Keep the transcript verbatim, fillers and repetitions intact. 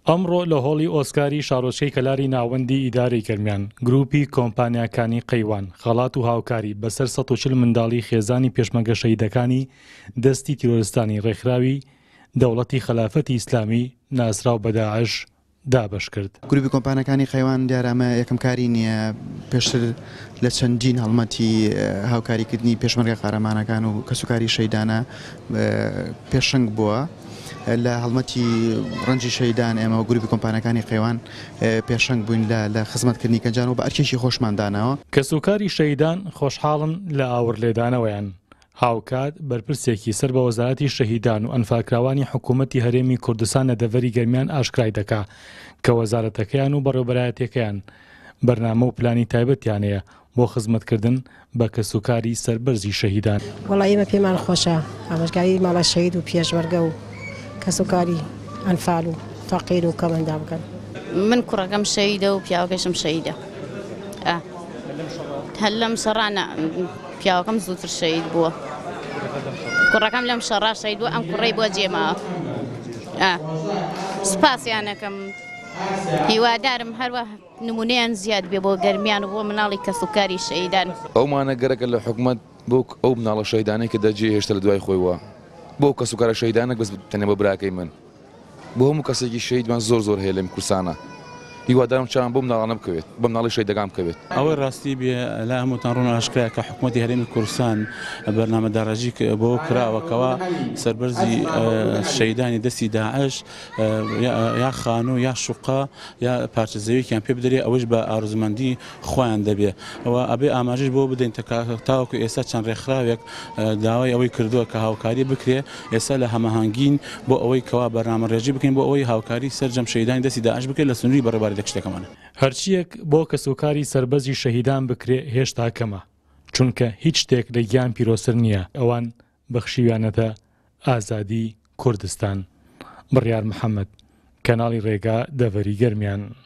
ئەمڕۆ لە هۆڵی ئۆسکاری شارۆچکەی کەلاری ناوەندی ئیدارەی گەرمیان گروپی کۆمپانیاکانی قەیوان خەڵات و هاوکاری بەسەر سەد و چل منداڵی خێزانی پێشمەرگە شەهیدەکانی دەستی تیرۆریستانی ڕێکخراوی دەوڵەتی خلافەتی ئیسلامی ناسراو بە داعش دابەش کرد. گروپی کۆمپانیەکانی قەیوان دیارامە یەکەم کاری نییە، پێشتر لە چەندین هەڵمەتی هاوکاریکردنی پێشمەرگە قارەمانەکان و کەسوکاری شەیدانە پێشنگ بووە. لە هەڵمەتی ڕەنجی شەیدان ئێمە و گروپی کۆمپانیەکانی قەیوان پێشنگ بووین لە خزمەتکردنی کەنجان و بە ئەرکێکی خۆشماندانەوە. کەسوکاری شەیدان خۆشحاڵن لە ئاور لێدانەوەیان. هاوکات بەرپرسێکی سەر بە وەزارەتی شەهیدان و ئەنفاکراوانی حکوومەتی هەرێمی کوردستان لە دەڤەری گەرمیان ئاشکرای دەکا کە وەزارەتەکەیان و بەڕێوەبەرایەتیەکەیان بەرنامە و پلانی تایبەتیانەیە بۆ خزمەتکردن بە کەسوکاری سەربەرزی شەهیدان. وەڵای ئێمە پێمان خۆشە ئامۆژگاری ماڵە شەهید و پێشمەرگە و کەسوکاری ئەنفال و فەقیر و کەمەندا بکەن. من کوڕەکەم شەهیدە و پیاوەکەشم شەهیدە. هەر لەم شەڕانە پیاوەکەم زووتر شەهید بووە، کوڕەکەم لەم شەڕا شەهید بووە، ئەم کوڕەی بۆ جێماوە. سوپاسیانەکەم، هیوادارم هەروە نمونەیان زیاد بێ بۆ گەرمیان و بۆ مناڵی کەسوکاری شەهیدان. ئەومانە گەرەکە لە حکوومەت بۆ ئەو مناڵە شەهیدانەی کە دەجێ هێشتا لە دوای خۆیەوە بۆ کەسوکارە شەهیدانە بەس تەنیا بە براکەی من بۆ هەموو کەسێکی شەهیدمان زۆر زۆر هەیە لەم کورسانە. هیوادارم چاوان بۆ مناڵانە بکەوێت، بۆ مناڵی شەهیدەکان بکەوێت. ئەوەی ڕاستی بێ لە هەمووتان ڕوون ئاشکرایە کە حکوومەتی هەرێمی کوردستان بەرنامە داڕەژی بۆ کراوەکەوە سەربەرزی شەهیدانی دەستی داعش یا خانوو یا شوقا یا پارچەزەویەکیان پێ بدرێ ئەوەش بە ئارزومەندی خۆیان دەبێ. ئەوە ئەبێ ئاماژەش بۆ بدەین تاوەکو ئێستا چەند ڕێکخراوێک داوای ئەوەی کردووە کە هاوکاری بکرێ، ئێستا لە هەمەهانگین بۆ ئەوەی کەوا بەرنامە ڕێژی بکەین بۆ ئەوەی هاوکاری سەرجەم شەهیدانی دەستی داعش بکرێت لە سنووری بەڕێوەبەری هەرچیەک بۆ کەسوکاری سەربەرزی شەهیدان بکرێ هێشتا کەمە، چونکە هیچ شتێک لە گیان پیرۆسر نییە. ئەوان بەخشیویانەتە ئازادی کوردستان. بڕیار محەممەد، کەناڵی ڕێگا دەڤەری گەرمیان.